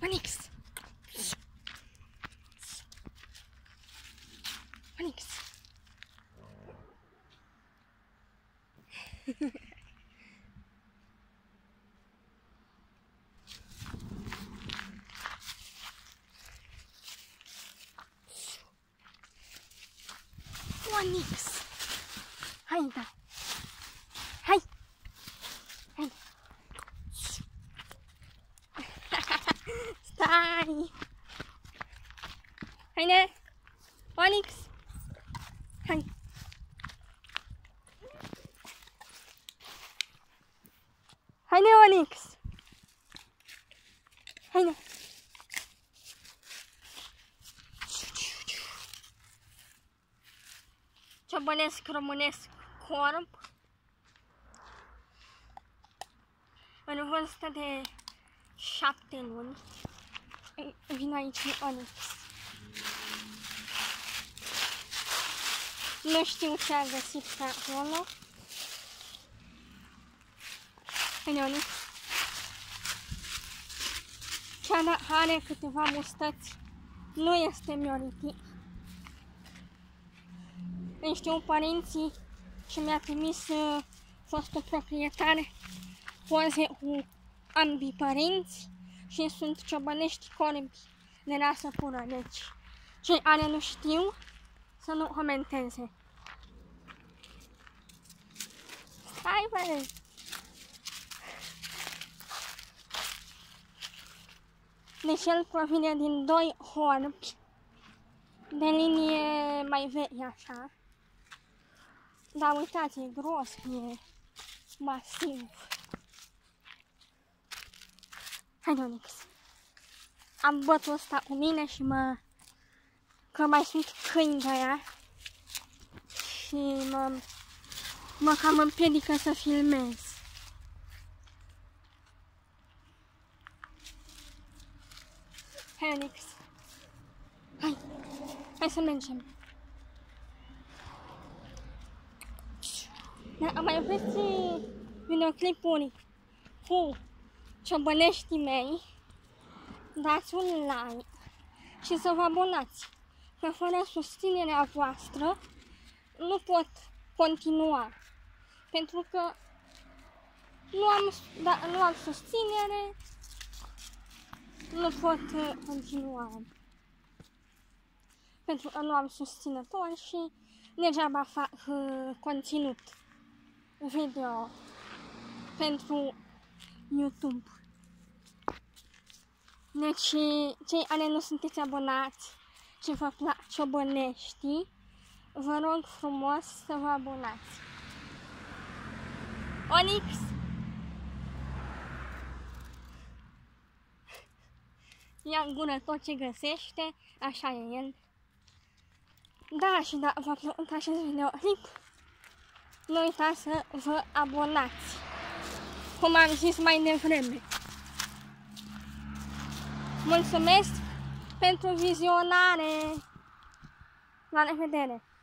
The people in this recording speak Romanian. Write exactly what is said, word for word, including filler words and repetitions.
Onix! Onix! Onix! Hai, da! Hai! Hai! Stai! Haide! Onix! Hai! Haide, Onix! Haide! Ciobănesc românesc corp în vârstă de șapte luni. Vin aici Onix. Nu știu ce a găsit pe acolo. Haide, Onix. Cea are câteva mustăți. Nu este mioritic. Îmi știu părinții și mi-a trimis uh, fostul proprietar poze cu ambii părinți și sunt ciobănești corbi de rasă pură. Deci, cei care nu știu să nu comenteze. Stai, bă! Deci el provine din doi corbi de linie mai veche, așa. Dar uitați, e gros, e masiv. Haide, Onix. Am bătul ăsta cu mine și mă... că mai sunt câini de aia. Și mă... mă cam împiedică să filmez. Hai, Onix. Hai. Hai să mergem. Dacă mai vreți videoclipuri cu ciobăneștii mei, dați un like și să vă abonați, că fără susținerea voastră nu pot continua, pentru că nu am, da, nu am susținere, nu pot continua, pentru că nu am susținători și degeaba fac uh, conținut video pentru YouTube. Deci, cei care nu sunteți abonați și vă plac ciobăneștii, vă rog frumos să vă abonați. Onix! Ia în gură tot ce găsește, așa e el. Da, și dacă v-a plăcut acest videoclip, nu uitați să vă abonați, cum am zis mai devreme. Mulțumesc pentru vizionare! La revedere!